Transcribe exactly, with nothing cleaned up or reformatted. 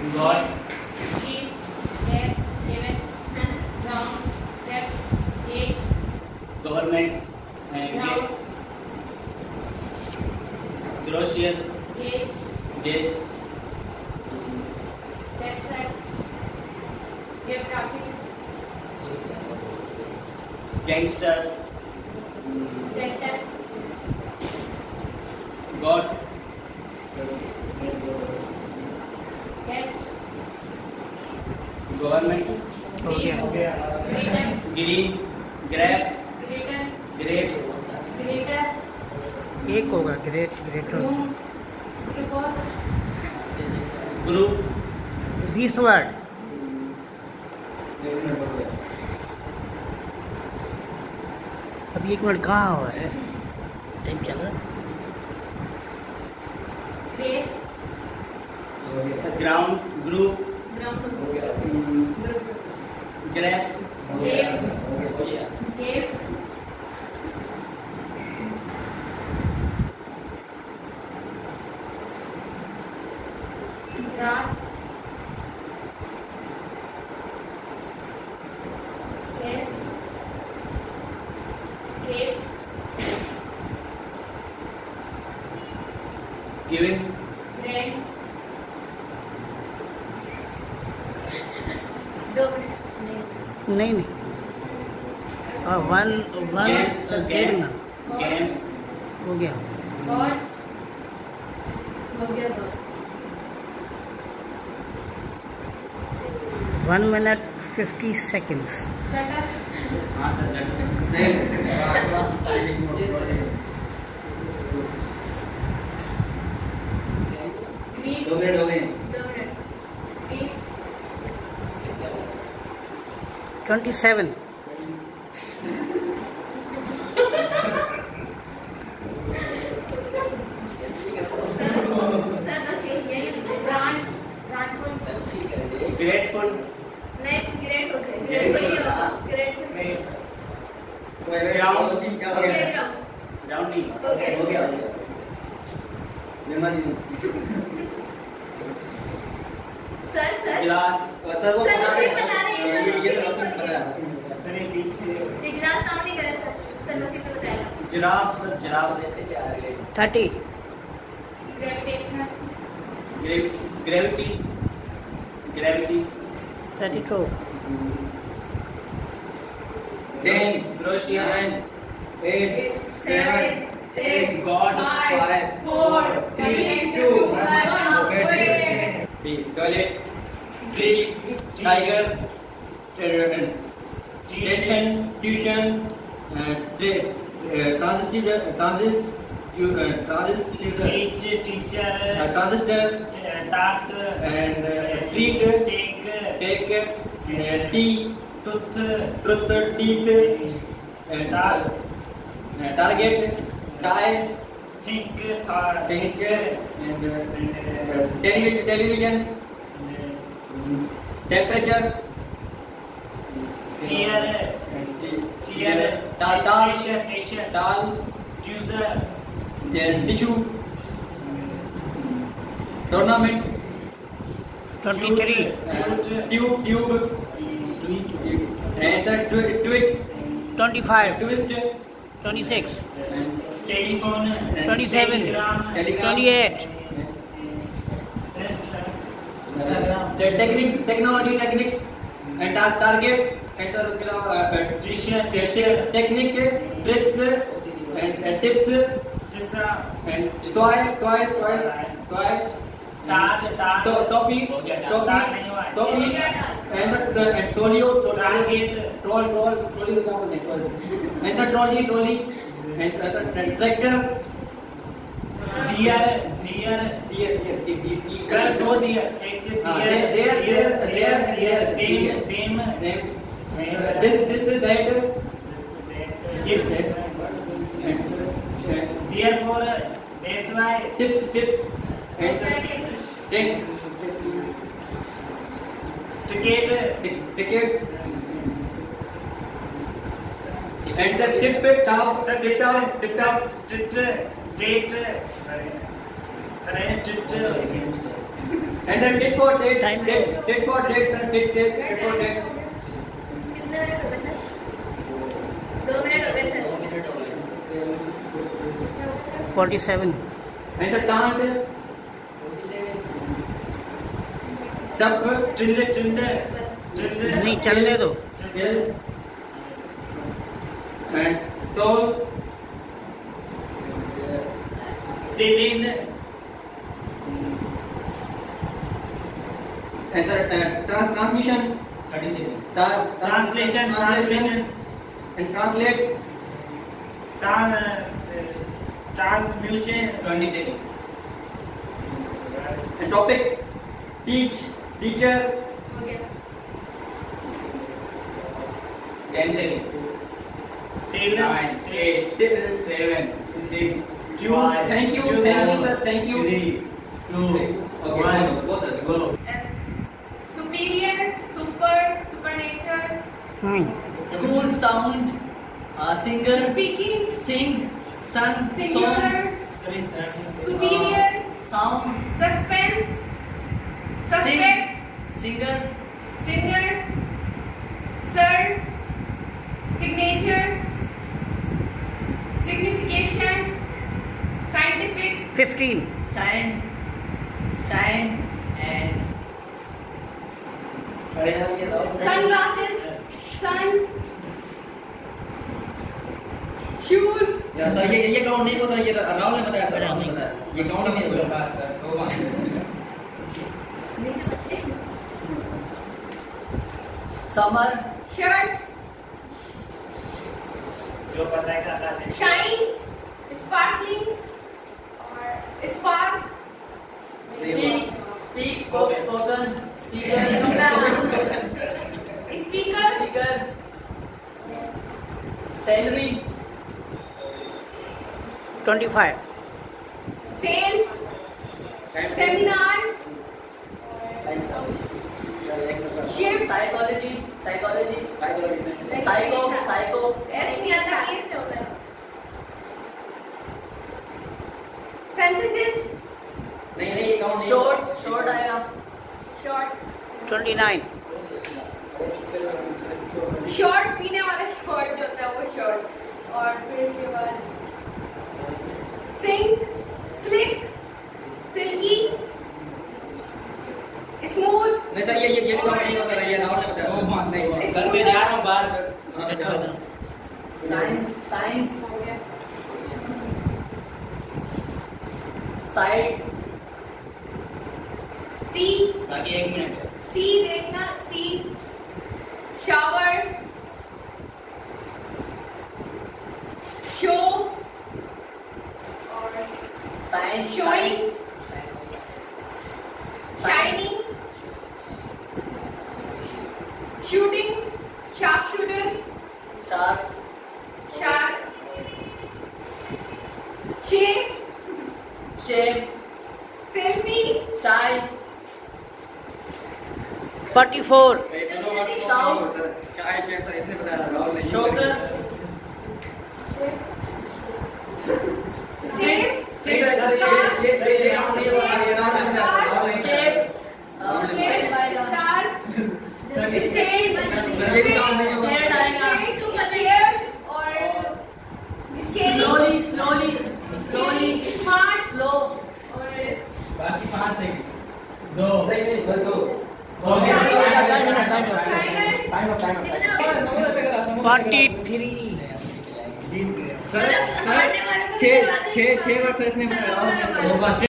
God. Give, get, given, round, reps, gauge, Government. Uh, round, Groceries. gauge, Gauge. restaurant, geography, Gangster. gender, God. guest, Government. हो गया हो गया greater, Green. Grab. greater, Great. greater, एक होगा great greater room, glucose, Group. बीस word अभी एक minute कहाँ हुआ है टाइम चल रहा है grace, Ground. Group. ground, Mm, group, Grabs. Grave. cave, grass, yes, cave, Given. grand, दो मिनट नहीं नहीं नहीं हाँ वन वन Game. डेढ़ Game. मिनट Game. हो गया गॉड हो गया दो वन मिनट फिफ्टी सेकेंड्स टाटा हाँ सर. ग्रीफ दो मिनट हो गए. दो मिनट grief twenty seven brand brand Grateful. नहीं ग्रेट हो गया ग्रेट बोलिए होगा ग्रेट Ground. हो गया ग्राउंड Ground नहीं. हो गया हो गया. मेहमान. सर सर गिलास. सर सही बता रहे हैं सर ये तो आपको पता है. ये गिलास काउंट नहीं करे सर सर नसीब तो बताएगा giraffe. Sir giraffe. Thirty gravitational Gravity. Gravity. Thirty two Ten. Grocean. Eight. seven six God. five four three two one Toilet. Tree. Tiger. Tension. Tuition. Transistor. Transist. Transistor. teacher, Transistor. tat, And treat. take, Take. Tea. tooth, Truth. Teeth. And target. Die. think, thought, Think. And television. Television. Temperature. tear, tear, Tal. Tal. Asian, Asian, Tal. tutor, Tissue. Tournament. Twenty three Tube. Tube. Answer. Tweet. Twenty five Twist. Twenty six telephone, twenty-seven, telegram, Telegram. Twenty eight Techniques. Technology. Techniques. And tar- target. Answer उसके अलावा teacher, teacher, technique. Tricks. And tips. tisra, And toy. Toys. Toys. Toy. tar, tar, To- Toffee. tar नहीं हुआ है. Toffee. Answer. And Tolio. Target, Troll. Troll. Trolley तो क्या बोलते हैं? Troll. Answer. Trolley. Trolley. Answer. Tractor. deer, deer, Deer. Deer. Deer. Deer. sir दो deer, एक हाँ, deer, there- there- there- there- there- dem, deer. dem, Name. This. This. That. gift, therefore, that's why, Tips. Tips. Answer. Take. ticket, Tic- Ticket. And the tip top. Tip top. Tip top. tit, date, sorry, sorry, tit, answer tat for tat Time tat tat for tat sir tat tat tat for tat कितने मिनट हो गए sir? दो मिनट हो गए sir. Forty seven answer taunt तब tilde tilde बस। टिल्डे नहीं चलने दो L and tall टिलिंड answer uh, trans transmission thirty seconds Tra translation translation and translate trans transmutation twenty seconds and topic teach teacher हो गया। ten seconds tailor nine eight seven six Two. five thank you Two. thank you sir thank you Three, two, okay one. go go go go Yes. Superior, super, supernatural, School sound, uh, singer, speaking, sing, sun, singular, song, superior, sound, suspense, suspect, singer, singer, sir, signature, signification, scientific, fifteen shine, shine, and sunglasses, sun, shoes, या sir ये ये count नहीं होता ये राहुल ने बताया sir Rahul ने बताया ये काउंट नहीं होता summer, shirt, जो पता है क्या है shine, sparkling, or spark, speak, speak, spoke, spoken, speaker, speaker, speaker, salary, twenty five sale, seminar, ship, psychology, psychology, psychology psycho, psycho, ऐसे ऐसा कैसे होता है? Synthesis, नहीं नहीं ये काउंट नहीं short, short आएगा, short, ट्वेंटी नाइन short पीने वाला short जो होता है वो short, और फिर इसके बाद sink, slick, silky, smooth, नहीं सर ये ये ये काउंट नहीं होता ये राहुल ने बताया नहीं सर मैं जा रहा हूँ बाहर science, science, हो गया, side, see, बाकी एक मिनट see देखना, see, shower, show, और science, showing, shining, shooting, sharpshooter, sharp, sharp, shape, shape, selfie, shy, forty four sound, चाय शेयर सर इसने बताया राहुल ने shoulder, shape, नहीं सर ये ये ये काउंट नहीं होता ये राहुल ने बताया राहुल ने escape, uh, shape, आएगा, star, state, सर ये भी काउंट नहीं होता scared आएगा, scared, और scary, slowly, slowly, slowly, smart, slow, और बाकी पाँच सेकंड दो नहीं नहीं बस दो shiner, time up time up forty three sir sir छः छः छः वर्ष इसने बताया राहुल ने